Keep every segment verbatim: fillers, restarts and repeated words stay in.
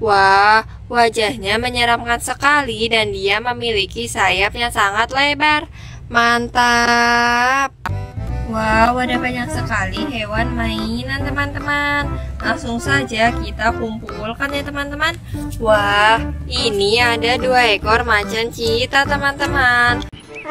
Wah, wajahnya menyeramkan sekali dan dia memiliki sayap yang sangat lebar. Mantap. Wow, ada banyak sekali hewan mainan teman-teman. Langsung saja kita kumpulkan ya teman-teman. Wah, ini ada dua ekor macan cita teman-teman.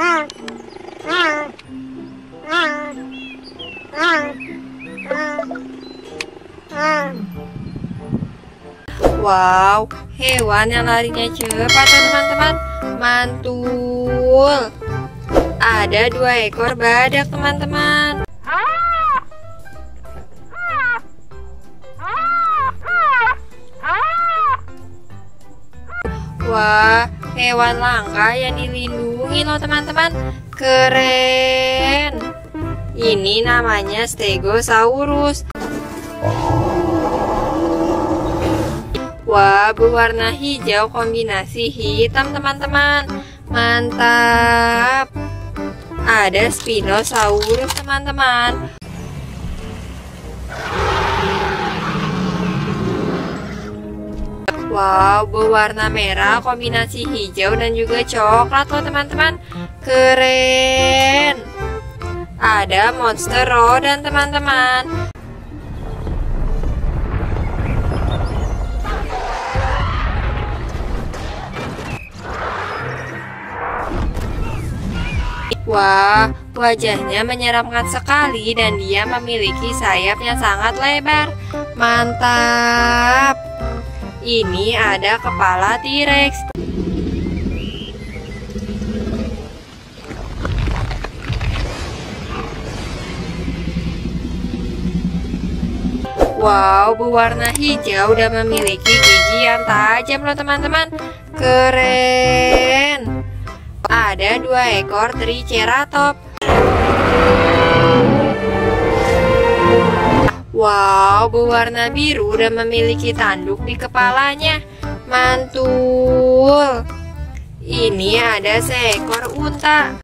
Wow, hewan yang larinya cepat teman-teman. Mantul. Ada dua ekor badak teman-teman. Wah, hewan langka yang dilindungi loh teman-teman. Keren. Ini namanya Stegosaurus. Wah, berwarna hijau kombinasi hitam teman-teman. Mantap. Ada Spinosaurus teman-teman. Wow, berwarna merah kombinasi hijau dan juga coklat loh teman-teman. Keren. Ada monster rodent teman-teman. Wah, wajahnya menyeramkan sekali dan dia memiliki sayap yang sangat lebar. Mantap. Ini ada kepala T-Rex. Wow, berwarna hijau dan memiliki gigi yang tajam loh teman-teman. Keren. Ada dua ekor Triceratops. Wow, berwarna biru dan memiliki tanduk di kepalanya. Mantul. Ini ada seekor unta.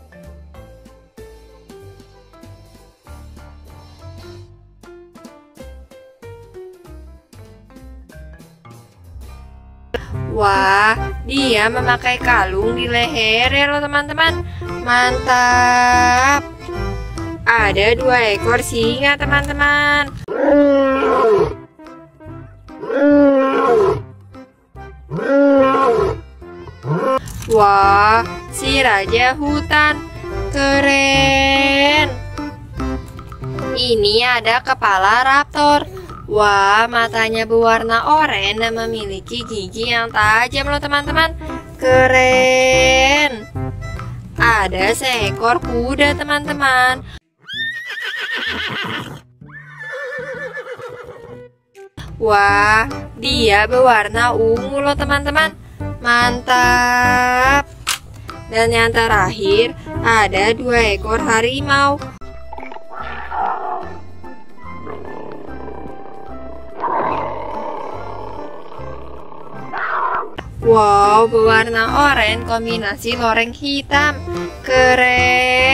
Wah, dia memakai kalung di leher ya loh teman-teman. Mantap. Ada dua ekor singa teman-teman. Wah, si raja hutan. Keren. Ini ada kepala raptor. Wah, matanya berwarna oranye dan memiliki gigi yang tajam loh teman-teman. Keren. Ada seekor kuda teman-teman. Wah, dia berwarna ungu loh teman-teman. Mantap. Dan yang terakhir ada dua ekor harimau. Wow, berwarna oranye kombinasi loreng hitam. Keren.